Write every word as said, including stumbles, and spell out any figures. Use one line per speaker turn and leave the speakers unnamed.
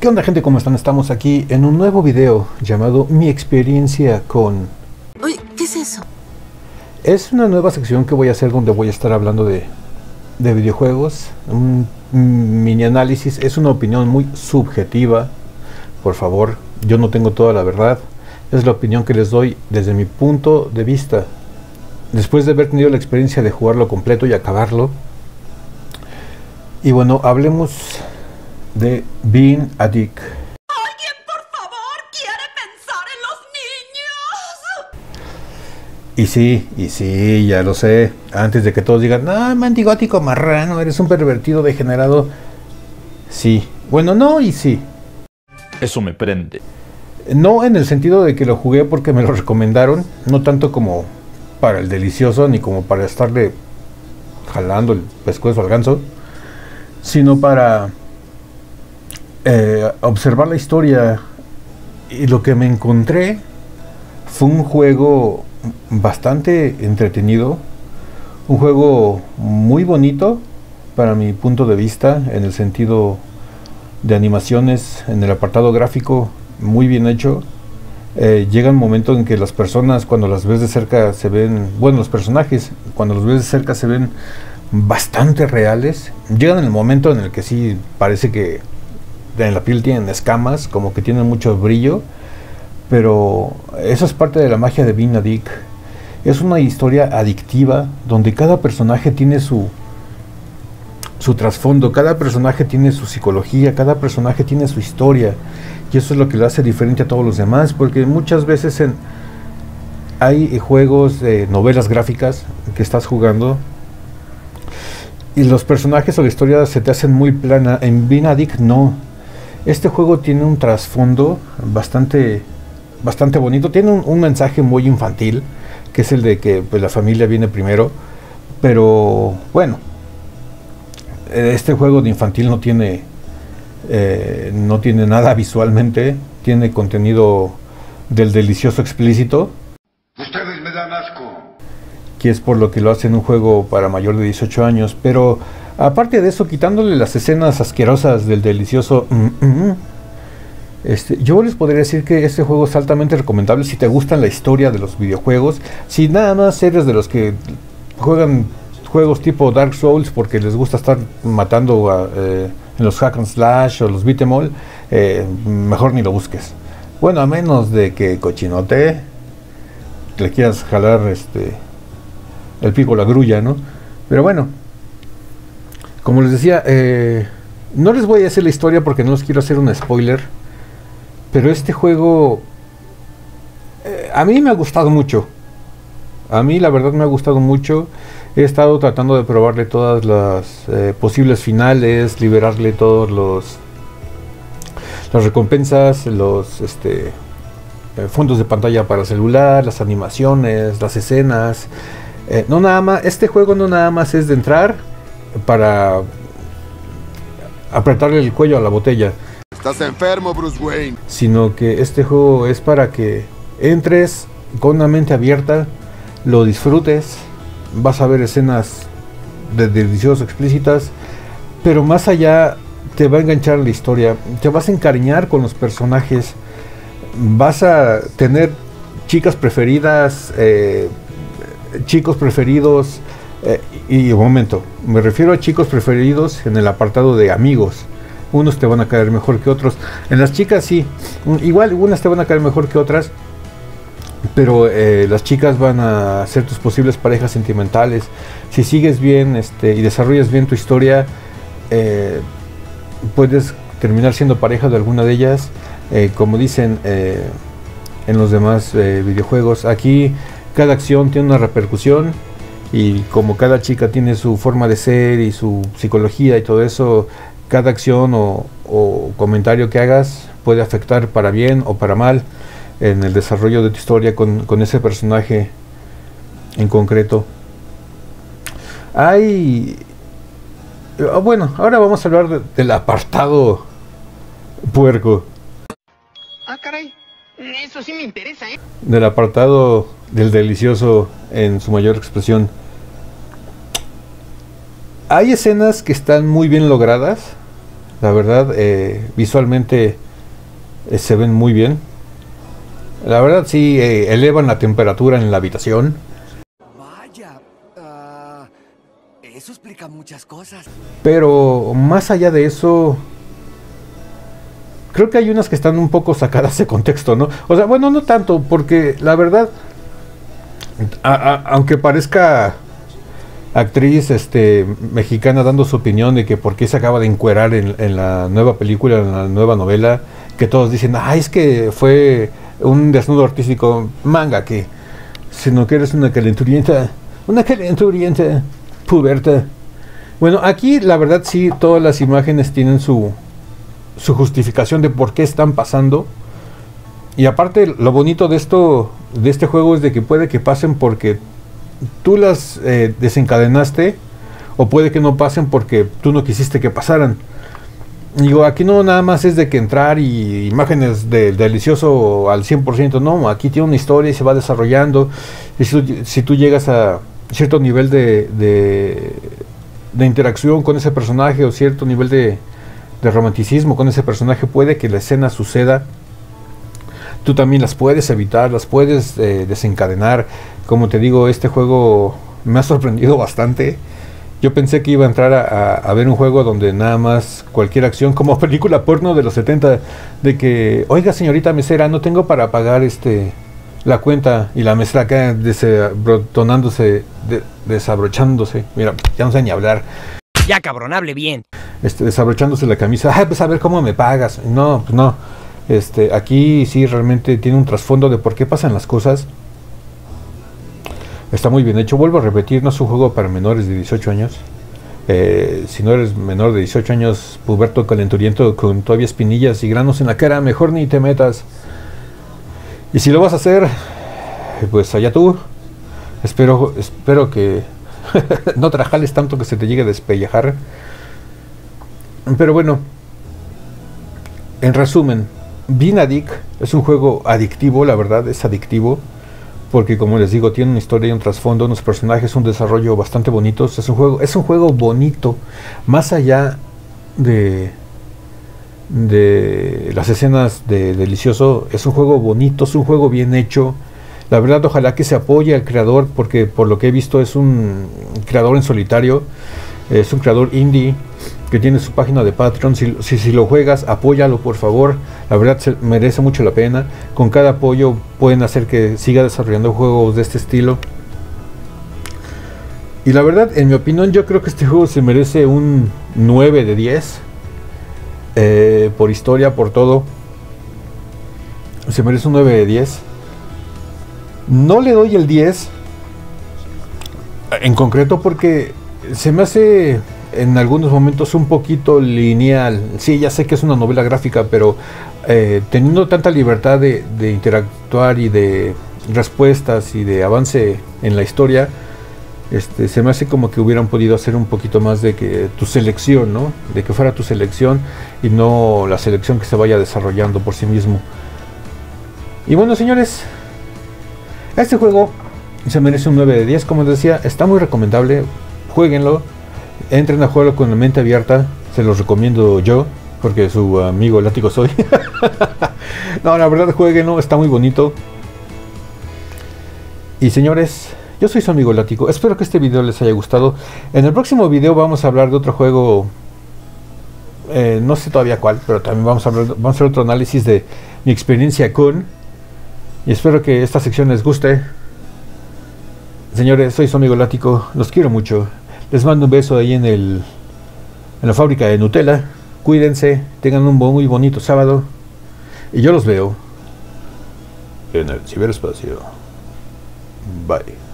¿Qué onda, gente? ¿Cómo están? Estamos aquí en un nuevo video llamado Mi experiencia con...
Uy, ¿qué es eso?
Es una nueva sección que voy a hacer donde voy a estar hablando de, de videojuegos. Un mini análisis. Es una opinión muy subjetiva. Por favor, yo no tengo toda la verdad. Es la opinión que les doy desde mi punto de vista. Después de haber tenido la experiencia de jugarlo completo y acabarlo. Y bueno, hablemos de Being a Dick.
¿Alguien, por favor, quiere pensar en los niños?
Y sí, y sí, ya lo sé. Antes de que todos digan, no, mendigótico marrano, eres un pervertido degenerado. Sí, bueno, no y sí.
Eso me prende.
No en el sentido de que lo jugué porque me lo recomendaron, no tanto como para el delicioso, ni como para estarle jalando el pescuezo al ganso, sino para eh, observar la historia. Y lo que me encontré fue un juego bastante entretenido, un juego muy bonito para mi punto de vista, en el sentido de animaciones, en el apartado gráfico, muy bien hecho. Eh, llega un momento en que las personas, cuando las ves de cerca, se ven, bueno, los personajes, cuando los ves de cerca se ven bastante reales. Llegan en el momento en el que sí parece que en la piel tienen escamas, como que tienen mucho brillo, pero eso es parte de la magia de Being a Dick. Es una historia adictiva donde cada personaje tiene su su trasfondo, cada personaje tiene su psicología, cada personaje tiene su historia, y eso es lo que lo hace diferente a todos los demás, porque muchas veces en, hay juegos de novelas gráficas que estás jugando y los personajes o la historia se te hacen muy plana. En Being a Dick no. Este juego tiene un trasfondo bastante bastante bonito, tiene un, un mensaje muy infantil, que es el de que pues, la familia viene primero, pero bueno, este juego de infantil no tiene eh, no tiene nada visualmente, tiene contenido del delicioso explícito.
Ustedes me dan asco.
Que es por lo que lo hacen un juego para mayor de dieciocho años, pero aparte de eso, quitándole las escenas asquerosas del delicioso, mm, mm, este, yo les podría decir que este juego es altamente recomendable si te gustan la historia de los videojuegos, si nada más eres de los que juegan juegos tipo Dark Souls porque les gusta estar matando a, eh, en los hack and slash o los beat 'em all, eh, mejor ni lo busques. Bueno, a menos de que cochinote le quieras jalar este el pico, la grulla, ¿no? Pero bueno, como les decía, eh, no les voy a decir la historia porque no les quiero hacer un spoiler, pero este juego eh, a mí me ha gustado mucho. A mí la verdad me ha gustado mucho. He estado tratando de probarle todas las eh, posibles finales, liberarle todos los las recompensas, los este eh, fondos de pantalla para celular, las animaciones, las escenas. Eh, no nada más, este juego no nada más es de entrar para apretarle el cuello a la botella.
Estás enfermo, Bruce Wayne.
Sino que este juego es para que entres con una mente abierta, lo disfrutes. Vas a ver escenas de delicioso explícitas, pero más allá te va a enganchar la historia, te vas a encariñar con los personajes, vas a tener chicas preferidas, eh, chicos preferidos, eh, y un momento, me refiero a chicos preferidos en el apartado de amigos. Unos te van a caer mejor que otros. En las chicas sí, igual unas te van a caer mejor que otras, pero eh, las chicas van a ser tus posibles parejas sentimentales. Si sigues bien este, y desarrollas bien tu historia, eh, puedes terminar siendo pareja de alguna de ellas, eh, como dicen eh, en los demás eh, videojuegos. Aquí cada acción tiene una repercusión, y como cada chica tiene su forma de ser y su psicología y todo eso, cada acción o, o comentario que hagas puede afectar para bien o para mal en el desarrollo de tu historia con, con ese personaje en concreto. Hay... Bueno, ahora vamos a hablar de, del apartado puerco.
Ah, caray. Eso sí me interesa, ¿eh?
Del apartado del delicioso en su mayor expresión. Hay escenas que están muy bien logradas, La verdad, eh, visualmente eh, se ven muy bien. La verdad sí, eh, elevan la temperatura en la habitación.
Vaya, uh, eso explica muchas cosas.
Pero más allá de eso, creo que hay unas que están un poco sacadas de contexto, ¿no? O sea, bueno, no tanto, porque la verdad, a, a, aunque parezca actriz este, mexicana dando su opinión de que por qué se acaba de encuerar en, en la nueva película, en la nueva novela, que todos dicen, ah, es que fue un desnudo artístico, manga, que sino que eres una calenturienta, una calenturienta puberta. Bueno, aquí la verdad sí, todas las imágenes tienen su, su justificación de por qué están pasando. Y aparte, lo bonito de esto, de este juego es de que puede que pasen porque tú las eh, desencadenaste, o puede que no pasen porque tú no quisiste que pasaran. Digo, aquí no nada más es de que entrar y imágenes del de delicioso al cien por ciento, no, aquí tiene una historia y se va desarrollando. Y si, tú, si tú llegas a cierto nivel de, de, de interacción con ese personaje, o cierto nivel de, de romanticismo con ese personaje, puede que la escena suceda. Tú también las puedes evitar, las puedes eh, desencadenar. Como te digo, este juego me ha sorprendido bastante. Yo pensé que iba a entrar a, a, a ver un juego donde nada más cualquier acción, como película porno de los setenta, de que, oiga señorita mesera, no tengo para pagar este la cuenta, y la mesera acá desabrotonándose, de, desabrochándose, mira, ya no sé ni hablar.
Ya cabrón, hable bien.
Este, desabrochándose la camisa, ah, pues a ver cómo me pagas. No, pues no. Este, aquí sí realmente tiene un trasfondo de por qué pasan las cosas. Está muy bien hecho. Vuelvo a repetir, no es un juego para menores de dieciocho años. Eh, si no eres menor de dieciocho años, puberto, calenturiento, con todavía espinillas y granos en la cara, mejor ni te metas. Y si lo vas a hacer, pues allá tú. Espero, espero que no trajales tanto que se te llegue a despellejar. Pero bueno, en resumen, Bean Addict es un juego adictivo, la verdad, es adictivo. Porque como les digo, tiene una historia y un trasfondo, unos personajes, un desarrollo bastante bonitos. Es un juego, es un juego bonito, más allá de, de las escenas de delicioso. Es un juego bonito, es un juego bien hecho. La verdad, ojalá que se apoye al creador, porque por lo que he visto es un creador en solitario, es un creador indie que tiene su página de Patreon. Si, si, si lo juegas, apóyalo por favor. La verdad se merece mucho la pena. Con cada apoyo pueden hacer que siga desarrollando juegos de este estilo. Y la verdad, en mi opinión, yo creo que este juego se merece un nueve de diez. Eh, por historia, por todo. Se merece un nueve de diez. No le doy el diez en concreto porque se me hace en algunos momentos un poquito lineal. Sí, ya sé que es una novela gráfica, pero eh, teniendo tanta libertad de, de interactuar y de respuestas y de avance en la historia, este, se me hace como que hubieran podido hacer un poquito más de que tu selección, ¿no? De que fuera tu selección y no la selección que se vaya desarrollando por sí mismo. Y bueno, señores, este juego se merece un nueve de diez, como les decía, está muy recomendable, jueguenlo. Entren a jugarlo con la mente abierta, se los recomiendo yo, porque su amigo látigo soy. No, la verdad, jueguenlo, está muy bonito. Y señores, yo soy su amigo látigo, espero que este video les haya gustado. En el próximo video vamos a hablar de otro juego, eh, no sé todavía cuál, pero también vamos a, hablar, vamos a hacer otro análisis de mi experiencia con. Y espero que esta sección les guste. Señores, soy su amigo látigo, los quiero mucho. Les mando un beso ahí en el en la fábrica de Nutella. Cuídense, tengan un muy bonito sábado. Y yo los veo en el ciberespacio. Bye.